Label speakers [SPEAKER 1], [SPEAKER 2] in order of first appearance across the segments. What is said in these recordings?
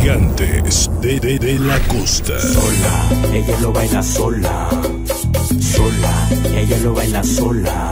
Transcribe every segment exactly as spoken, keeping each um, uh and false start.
[SPEAKER 1] gigantes de, de, de la costa.
[SPEAKER 2] Sola, ella lo baila sola. Sola, ella lo baila sola.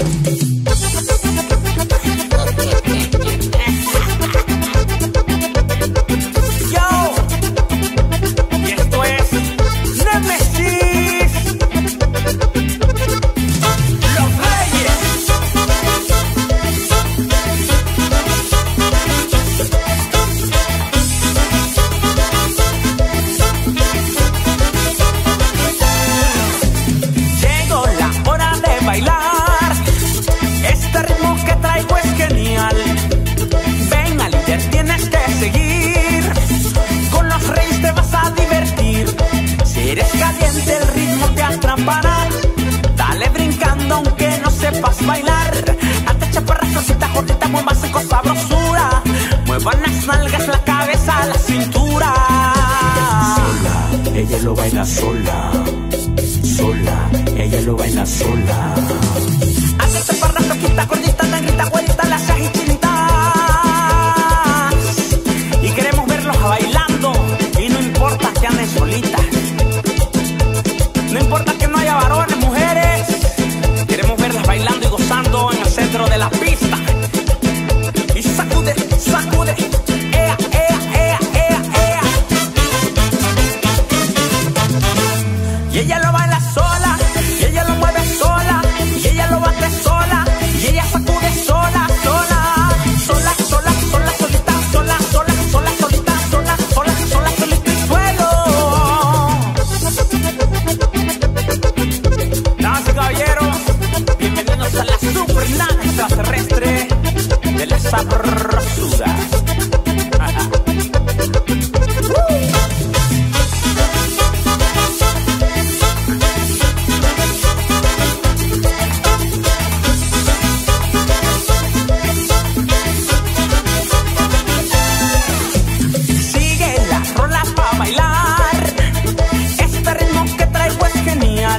[SPEAKER 3] Dale brincando aunque no sepas bailar. Hazte chaparra, flojita, gordita, muévase con sabrosura. Muevan las nalgas, la cabeza, la cintura.
[SPEAKER 2] Sola, ella lo baila sola. Sola, ella lo baila sola.
[SPEAKER 3] Hazte chaparra, flojita, gordita, negrita, güerita, las cejas y chinitas. Y queremos verlos bailando. Y no importa que anden solitas. No importa que no haya varones, mujeres. Queremos verlas bailando y gozando en el centro de la pista. Y sacude, sacude. Ea, ea, ea, ea, ea. Y ella lo baila sola. Y ella lo mueve sola. Y ella lo bate sola. Y ella sacude sola, sola. Sola, sola, sola, solita. Sola, sola, sola, solita. Sola, sola, sola, solita y suelo. Caballeros, bienvenidos a la super nave extraterrestre de la sabrosura. Sigue la rola pa' bailar. Este ritmo que traigo es genial.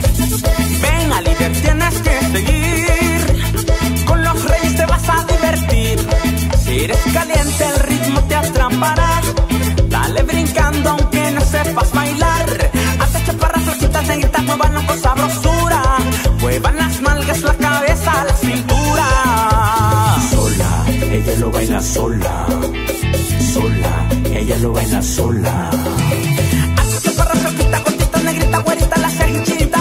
[SPEAKER 3] Tienes que seguir, con los reyes te vas a divertir. Si eres caliente el ritmo te atrapará. Dale brincando aunque no sepas bailar. Hazte chaparras, flaquitas, negritas, muévanlo con sabrosura. Muevan las nalgas, la cabeza, la cintura.
[SPEAKER 2] Sola, ella lo baila sola. Sola, ella lo baila sola.
[SPEAKER 3] Hazte chaparras, flaquitas, gorditas, negritas, güeritas, las cejas y chinitas.